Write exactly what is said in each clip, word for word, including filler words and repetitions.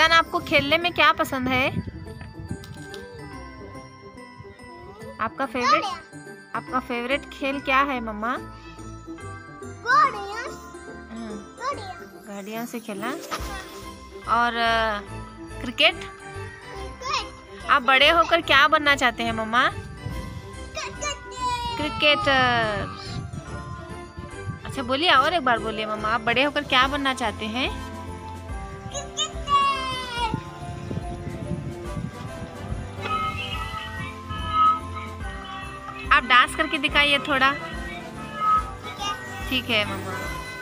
मिजान, आपको खेलने में क्या पसंद है? आपका फेवरेट आपका फेवरेट खेल क्या है मम्मा? गाड़ियों से खेलना। और क्रिकेट? आप बड़े होकर क्या बनना चाहते हैं मम्मा? क्रिकेटर। अच्छा बोलिए, और एक बार बोलिए मम्मा, आप बड़े होकर क्या बनना चाहते हैं? आप डांस करके दिखाइए थोड़ा। ठीक है मम्मा।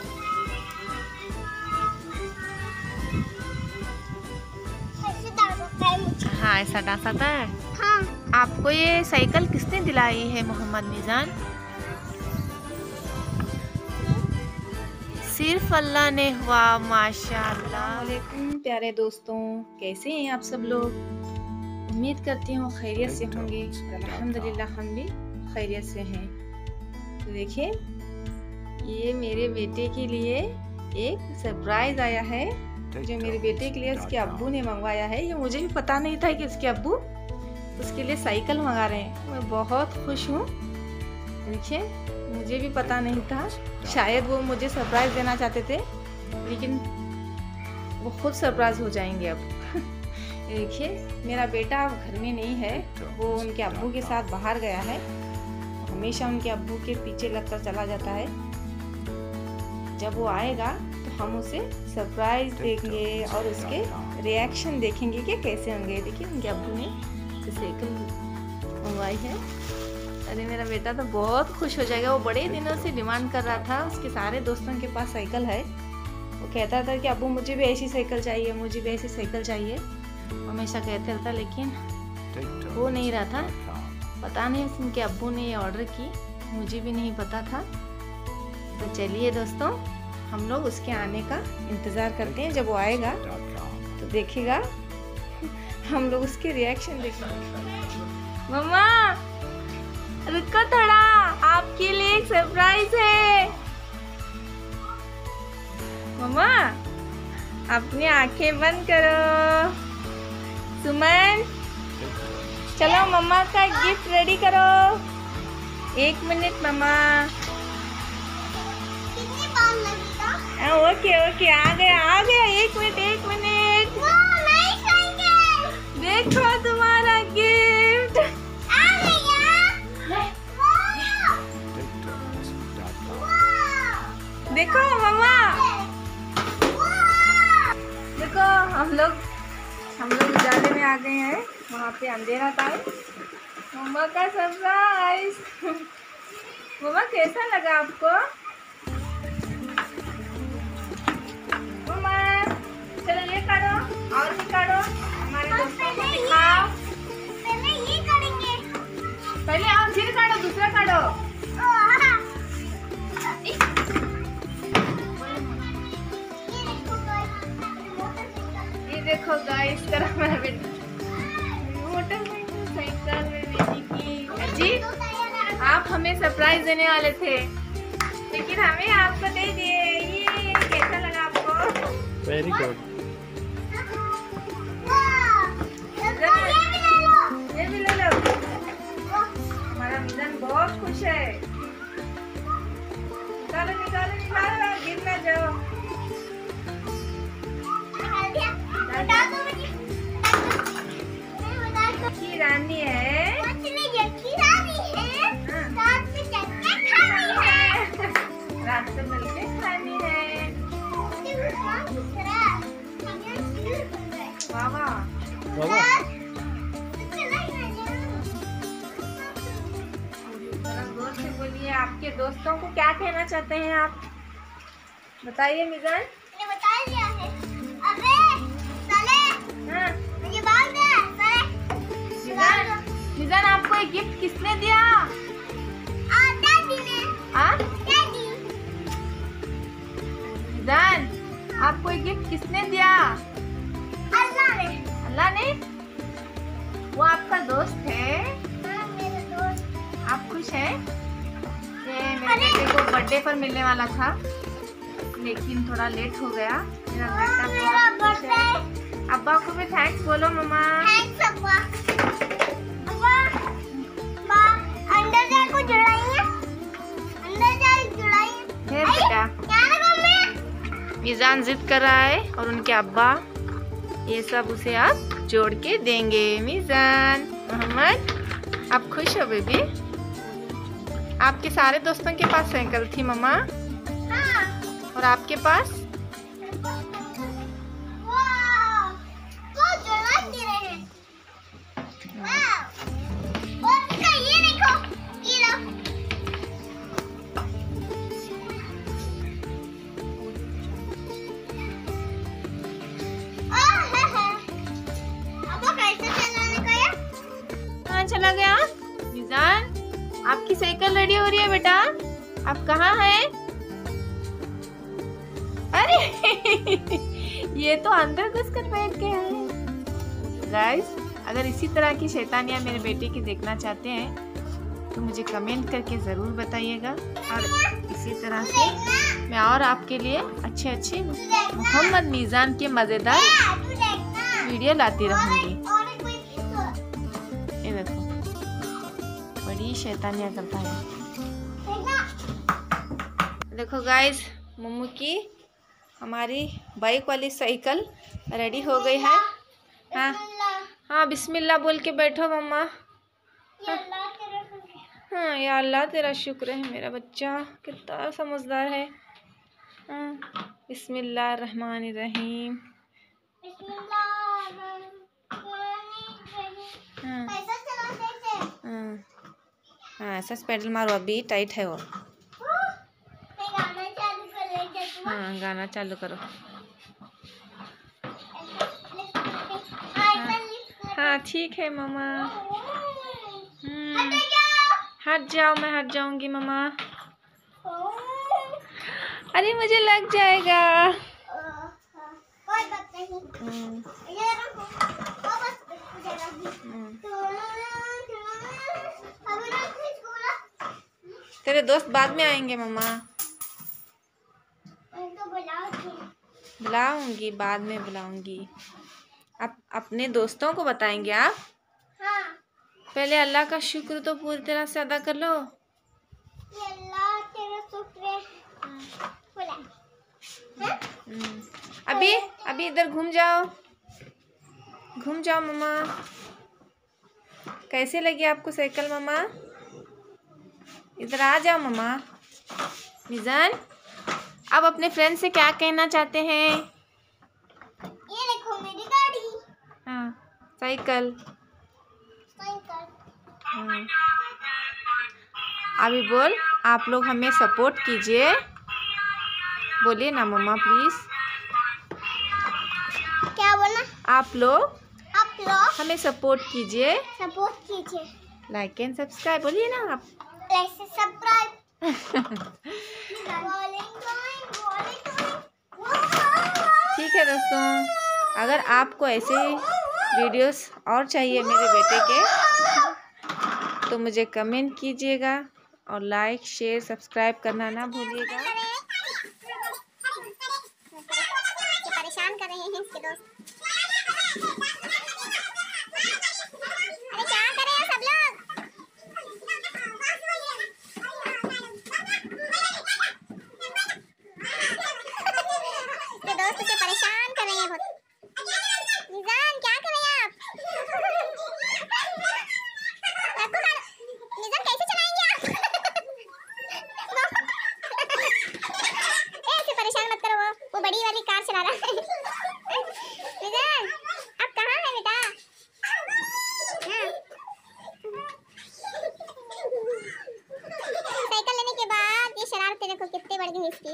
हाँ, ऐसा डांस आता है? हाँ। आपको ये साइकिल किसने दिलाई है मोहम्मद मिजान? सिर्फ अल्लाह ने हुआ। माशाअल्लाह। वालेकुम प्यारे दोस्तों, कैसे हैं आप सब लोग? उम्मीद करती हूँ खैरियत से होंगे। अल्हम्दुलिल्लाह हम भी खैरियत से हैं। तो देखिए, ये मेरे बेटे के लिए एक सरप्राइज आया है, जो मेरे बेटे के लिए उसके अब्बू ने मंगवाया है। ये मुझे भी पता नहीं था कि उसके अब्बू उसके लिए साइकिल मंगा रहे हैं। मैं बहुत खुश हूँ। देखिए, मुझे भी पता नहीं था। शायद वो मुझे सरप्राइज देना चाहते थे, लेकिन वो खुद सरप्राइज हो जाएंगे अब। देखिए, मेरा बेटा अब घर में नहीं है, वो उनके अब्बू के साथ बाहर गया है। हमेशा उनके अब्बू के पीछे लगकर चला जाता है। जब वो आएगा तो हम उसे सरप्राइज देंगे और उसके रिएक्शन देखेंगे कि कैसे होंगे। देखिए, उनके अब्बू ने साइकिल मंगवाई है। अरे मेरा बेटा तो बहुत खुश हो जाएगा। वो बड़े दिनों से डिमांड कर रहा था, उसके सारे दोस्तों के पास साइकिल है। वो कहता था कि अब्बू मुझे भी ऐसी साइकिल चाहिए, मुझे भी ऐसी साइकिल चाहिए। हमेशा कहते रहता, लेकिन वो नहीं रहा था। पता नहीं उनके अब्बू ने ये ऑर्डर की, मुझे भी नहीं पता था। तो चलिए दोस्तों, हम लोग उसके आने का इंतज़ार करते हैं। जब वो आएगा तो देखिएगा, हम लोग उसके रिएक्शन देखेंगे। मम्मा रुको थोड़ा, आपके लिए एक सरप्राइज है। मम्मा अपनी आंखें बंद करो। सुमन, चलो मम्मा का गिफ्ट रेडी करो। एक मिनट मम्मा। ओके ओके, आ गया आ गया। एक मिनट एक मिनट। देखो तुम्हारा गिफ्ट आ गया। देखो मम्मा, देखो हम लोग हम लोग उजाले में आ गए हैं। वहाँ पे अंधेरा था। मम्मा का सरप्राइज। मम्मा कैसा लगा आपको? मम्मा चलो ये काटो और भी काटो, हमारे दोस्तों को दिखाओ। पहले ये करेंगे। पहले और फिर काटो, दूसरा काटो। ये देखो गाइस, इस तरह मेरा बेटा मोटरसाइकिल में बेटी की। जी, आप हमें सरप्राइज देने वाले थे, लेकिन हमें आपको दे दिए। ये कैसा लगा आपको? Very good. ये भी ले लो। हमारा मिजान बहुत खुश है। निकालो निकालो निकालो, गिर ना जाओ। की रानी है। रात को मिलके खानी है। वाह वाह। जोर से बोलिए, आपके दोस्तों को क्या कहना चाहते हैं आप? बताइए मिजान। बता दिया है। अबे साले, हाँ मुझे बाल दे साले। मिजान, मिजान आपको एक गिफ्ट किसने दिया? आ दादी ने। हाँ दादी। मिजान, आपको एक गिफ्ट किसने दिया? अल्लाह ने। अल्लाह ने? वो आपका दोस्त है? हाँ, मेरे दोस्त। आप खुश हैं? ये मेरे बेटे को बर्थडे पर मिलने वाला था, लेकिन थोड़ा लेट हो गया। मेरा बेटा मेरा बहुत खुश है। अब्बा को भी थैंक्स बोलो मम्मा। थैंक्स अब्बा। अब्बा बा अंदर जा को जुड़ाई है, अंदर जा जुड़ाई है बेटा। क्या लगा मैं? मीज़ान जिद कर रहा है और उनके अब्बा ये सब उसे आप जोड़ के देंगे। मीज़ान, मोहम्मद, आप खुश हो बेबी? आपके सारे दोस्तों के पास साइकिल थी मम्मा? हाँ। और आपके पास? वाह, वो जुड़ा दे रहे हैं। वाह, और इसका ये देखो, ये लो। आह, है, है। अब वो कैसे चलाने का है? कहाँ चला गया? मीज़ान, आपकी साइकिल रेडी हो रही है बेटा। आप कहाँ हैं? अरे ये तो अंदर घुसकर बैठ गया है। गाइस, अगर इसी तरह की शैतानियाँ मेरे बेटे की देखना चाहते हैं तो मुझे कमेंट करके ज़रूर बताइएगा, और इसी तरह से मैं और आपके लिए अच्छे अच्छे मोहम्मद मीज़ान के मज़ेदार तू देखना। वीडियो लाती रहूँगी। और एक कोई चीज़ ये देखो, बड़ी शैतानियाँ करता है। देखना। देखो गाइस, मम्मू की हमारी बाइक वाली साइकिल रेडी हो गई है। हाँ हाँ, बिस्मिल्लाह बोल के बैठो मम्मा। ये अल्लाह तेरा शुक्र। हाँ, या अल्लाह तेरा शुक्र है, मेरा बच्चा कितना समझदार है। हाँ, बिस्मिल्लाह रहमान रहीम। हाँ कैसा चलाते थे? हाँ हाँ, ऐसा पैडल मारो, अभी टाइट है वो। मैं गाना चालू कर लेती हूँ। हाँ, गाना चालू करो। हाँ ठीक है मम्मा। हम्म, हट जाओ, मैं हट जाऊंगी मम्मा। अरे मुझे लग जाएगा। कोई बात नहीं। हम्म, ये रखो। वो बस जरा भी। हम्म। अभी रख इसको। तेरे दोस्त बाद में आएंगे मम्मा। उनको बुलाओ तुम। बुलाऊंगी, बाद में बुलाऊंगी। आप अपने दोस्तों को बताएंगे आप? हाँ। पहले अल्लाह का शुक्र तो पूरी तरह से अदा कर लो। ये अल्लाह तेरा शुक्र है। बुला। हाँ? हम्म, अभी अभी इधर घूम जाओ, घूम जाओ मम्मा। कैसे लगी आपको साइकिल मम्मा? इधर आ जाओ मम्मा। मीज़ान, आप अपने फ्रेंड से क्या कहना चाहते हैं? ये देखो मेरी गाड़ी। हाँ, साइकिल। साइकिल। हाँ, अभी बोल, आप लोग हमें सपोर्ट कीजिए। बोलिए ना मम्मा प्लीज। क्या बोला? आप लोग आप लोग हमें सपोर्ट कीजिए, सपोर्ट कीजिए। Like and subscribe. बोलिए ना आप। लाइक से सब्सक्राइब। ठीक है दोस्तों, अगर आपको ऐसे वीडियोस और चाहिए मेरे बेटे के तो मुझे कमेंट कीजिएगा, और लाइक शेयर सब्सक्राइब करना ना भूलिएगा। परेशान कर रहे हैं इसके दोस्त। अरे क्या कर रहे हैं सब लोग? ये दोस्त से परेशान कर रहे हैं बहुत। मीज़ान क्या कर रहे हैं आप? मीज़ान कैसे चलाएंगे आप? ऐसे परेशान मत करो, वो वो बड़ी वाली कार चला रहा है। मीज़ान आप कहाँ हैं बेटा? साइकिल लेने के बाद ये शरारतें देखो कितने बढ़ गई इसकी।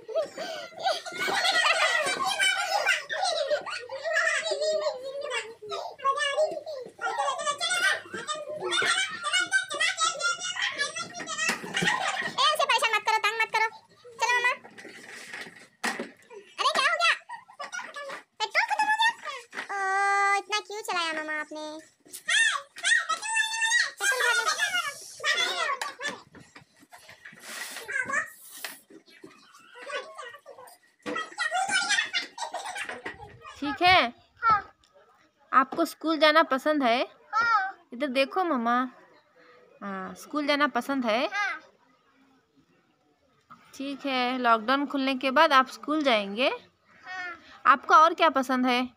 ऐसे परेशान मत करो, तंग मत करो। चलो मम्मा। अरे क्या हो गया? पेट्रोल खत्म हो गया? ओ इतना क्यों चलाया मामा आपने? पेट्रोल भरने। ठीक है। हाँ। आपको स्कूल जाना पसंद है? हाँ इधर देखो मम्मा। हाँ, स्कूल जाना पसंद है। हाँ ठीक है, लॉकडाउन खुलने के बाद आप स्कूल जाएंगे। हाँ। आपको और क्या पसंद है?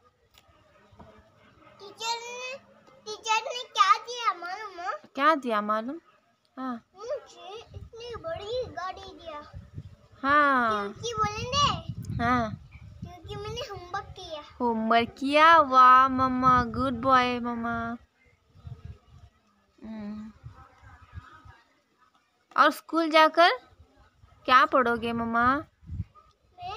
टीचर ने टीचर ने क्या दिया मालूम है? क्या दिया मालूम? हाँ मुझे इतनी बड़ी गाड़ी दिया। हाँ क्योंकि बोलेंगे हाँ क्योंकि मैंने होमवर्क किया। होमवर्क किया। वाह मम्मा, गुड बॉय मम्मा। हम्म। और स्कूल जाकर क्या पढ़ोगे मम्मा? मैं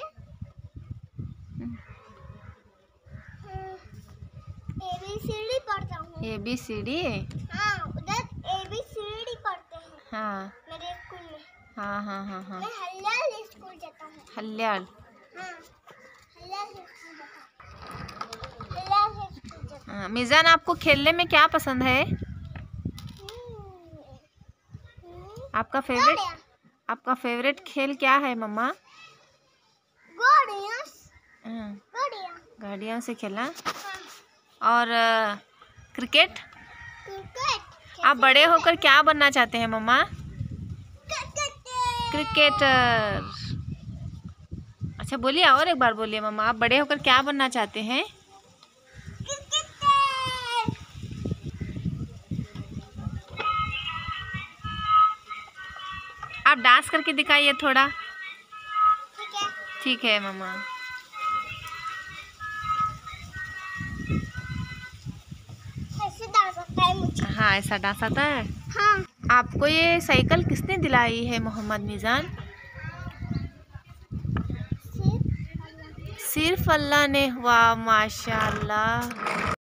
ए बी सी डी पढ़ता हूँ। A B C D. हाँ, उधर ए बी सी डी पढ़ते हैं हाँ मेरे स्कूल में। हाँ हाँ हाँ हाँ। मैं हल्लाल स्कूल जाता हूँ। हल्याल। हाँ, हल्लाल स्कूल जाता हूँ। हल्लाल स्कूल जाता हाँ, मिजान आपको खेलने में क्या पसंद है? हूँ। आपका फेवरेट गाड़ियाँ आपका फेवरेट खेल क्या है मम्मा? गाड़ियाँ हाँ, गाड़ियाँ गाड़ियों से खेलना। हाँ, और अ, क्रिकेट। क्रिकेट आप बड़े होकर क्या बनना चाहते हैं मम्मा? Cricket cricketer. अच्छा बोलिए, और एक बार बोलिए मम्मा, आप बड़े होकर क्या बनना चाहते हैं? आप डांस करके दिखाइए थोड़ा। ठीक है। ठीक है मम्मा। ऐसे डांस आता है मुझे। हाँ, ऐसा डांस आता है। हाँ, आपको ये साइकिल किसने दिलाई है मोहम्मद मिजान? सिर्फ सिर्फ अल्लाह ने। वाह माशाल्लाह।